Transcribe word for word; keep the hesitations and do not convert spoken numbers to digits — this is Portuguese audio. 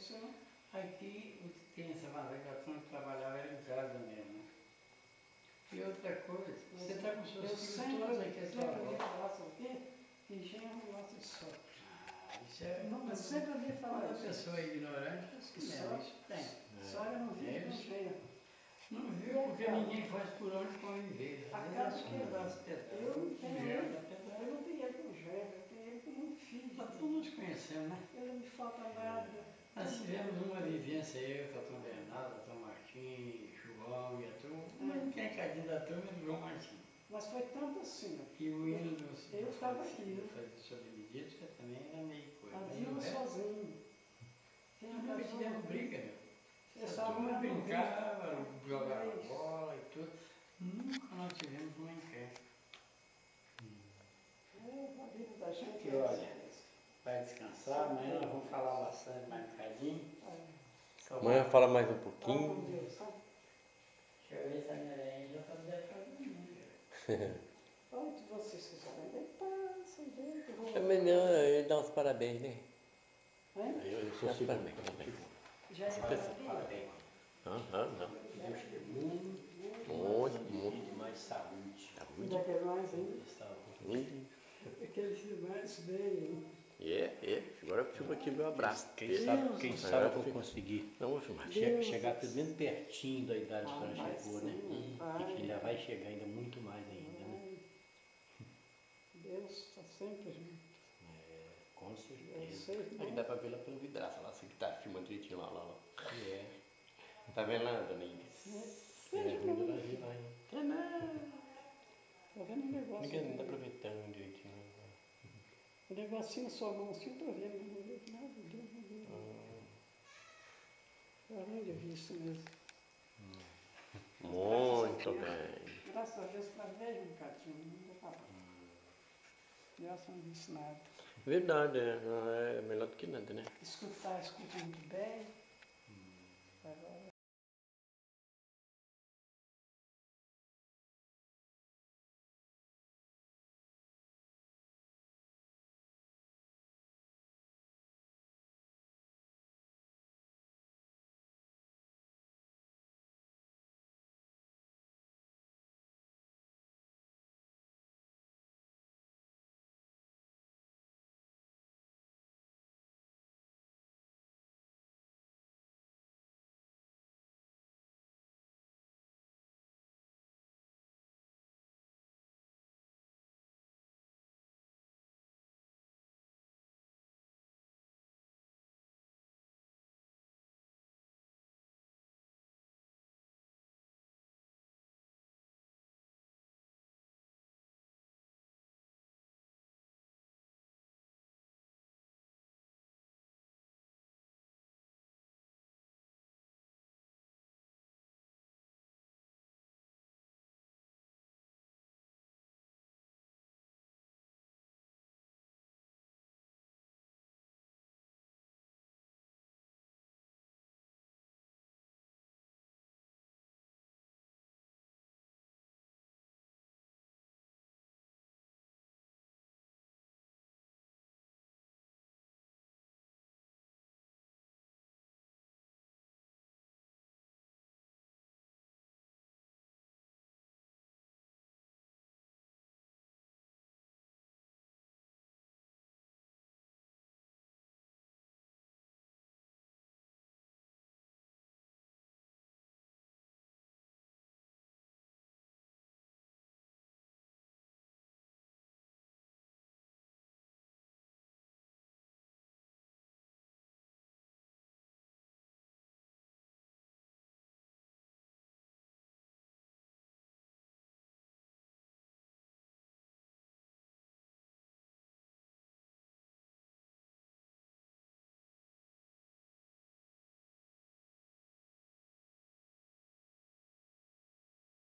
senhor? Aqui tem essa vantagem que a turma que trabalhava era em casa mesmo. E outra coisa, você está com seus Eu filhos sempre, todos aqui à sempre sua ouvi volta. falar, sabe o quê? Que engenho não gosta de sol. Ah, isso é... Não, eu sempre ouvi falar Quando a isso. pessoa é ignorante, é assim mesmo, isso tem. Sogra não vive É com isso. engenho. Não viu porque ninguém faz por onde conviver. A Às vezes casa é só que dar as pedradas. eu não tenho Gera ele, da pedrada. eu não tenho ele com engenho, eu tenho ele como um filho. Nós todos nos conhecemos, né? Ele não me falta nada. Nós tivemos uma vivência, eu, Capitão Bernardo, Capitão Martim, João e a turma. Mas quem é cadinho da turma é o João Martim. Mas foi tanto assim, ó. E o hino Eu estava aqui, né? fazia sobre medida também era meio coisa. Mas Havia o um resto, sozinho. Quem nós nunca casou, tivemos briga, meu. Essa Essa turma turma não brincava, jogava Mas- bola e tudo. Nunca nós tivemos uma encrenca. É, a vida da gente E é olha, assim. vai descansar, amanhã nós vamos falar bastante mais um bocadinho. É. Amanhã fala mais um Fala com pouquinho. Deus, sabe? Deixa eu ver se a Mireia já está deve estar dormindo. Onde vocês quiserem deitar, sem jeito. eu vou- Também não, ele dá uns parabéns, né? Hein? Eu, eu Dá uns parabéns. Já é Parabéns. Aham, não. Que Deus te dê muito, Muito, muito, muito. mais saúde. Ainda quer mais ainda? Saúde. Hum. Aqueles mais bem. É, é. Agora filma aqui meu abraço. Quem Deus. sabe, quem Agora sabe eu vou fica- conseguir Não vou filmar. che- Deus. chegar pelo menos pertinho da idade que Ah, ela vai chegou, né? sim, E vai. que ainda vai chegar ainda muito mais ainda, né? Ai, Deus está sempre junto. É, com Eu certeza. sei, Aqui né? dá pra ver lá pelo vidraço, lá, você que tá filmando direitinho lá, lá, lá. É. Tá vendo lá, dona Iris? É ruim do Brasil lá, hein? É nada. Tá vendo o negócio? Ninguém não tá aí? aproveitando direitinho. O negocinho na sua mão assim, eu tô vendo, mas não vejo nada, Deus não vejo. Hum, Além de visto mesmo. Muito bem. Graças a Deus, para ver um bocadinho, não vou falar. Graças a Deus, não disse nada. Verdade, é, não, é melhor do que nada, né? Escutar, escuta muito bem. Agora,